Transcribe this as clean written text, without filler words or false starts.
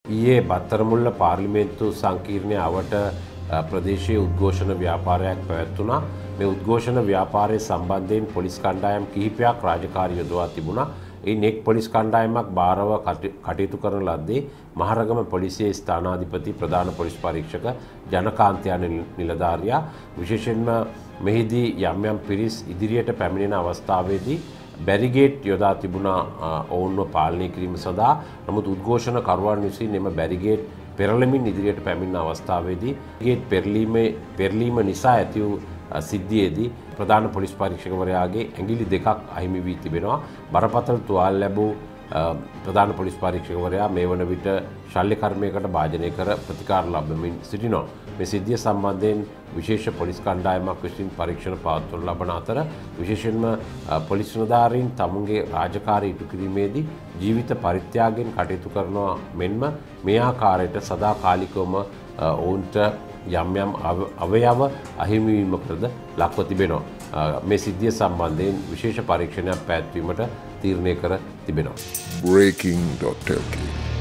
ඊයේ බත්තරමුල්ල පාර්ලිමේන්තු සංකීර්ණය අවට ප්‍රදේශයේ උද්ඝෝෂණ ව්‍යාපාරයක් පැවැත්වුණා. මේ උද්ඝෝෂණ ව්‍යාපාරයේ සම්බන්ධයෙන් පොලිස් කණ්ඩායම් කිහිපයක් රාජකාරී යොදවා තිබුණා. ඉන් එක් පොලිස් කණ්ඩායමක් භාරව කටයුතු කරන ලද්දේ මහරගම පොලිසියේ ස්ථානාධිපති ප්‍රධාන පොලිස් පරීක්ෂක ජනකාන්ත යන නිලධාරියා විශේෂයෙන්ම මෙහිදී යම් පිරිස් ඉදිරියට පැමිණෙන අවස්ථාවේදී බැරිගේට් යොදා තිබුණා ඔවුන්ව පාලනය කිරීම සඳහා. නමුත් උද්ඝෝෂණ කරුවන් විසින් එම බැරිගේට් පෙරළමින් ඉදිරියට පැමිණෙන අවස්ථාවේදී ගේට් පෙරලීම නිසා ඇති වූ සිද්ධියේදී ප්‍රධාන පොලිස් පරීක්ෂකවරයාගේ ඇඟිලි දෙකක් අහිමි වී තිබෙනවා. බරපතල තුවාල ලැබූ ප්‍රධාන පොලිස් පරීක්ෂකවරයා මේ වන විට ශල්‍ය කර්මයකට භාජනය කර ප්‍රතිකාර ලබමින් සිටිනවා. මේ සිද්ධිය සම්බන්ධයෙන් විශේෂ පොලිස් කණ්ඩායමක් විසින් පරීක්ෂණ පවත්වනු ලබන අතර විශේෂයෙන්ම පොලිස් නිලධාරීන් තමුන්ගේ රාජකාරී ඉටු කිරීමේදී ජීවිත පරිත්‍යාගයෙන් කටයුතු කරනවා මෙන්ම මේ ආකාරයට සදාකාලිකවම ඔවුන්ට යම් අවයව අහිමිවීමකටද ලක්ව තිබෙනවා. මේ සිද්ධිය සම්බන්ධයෙන් විශේෂ පරීක්ෂණයක් පැවැත්වීමට තීරණය කර තිබෙනවා. breaking.lk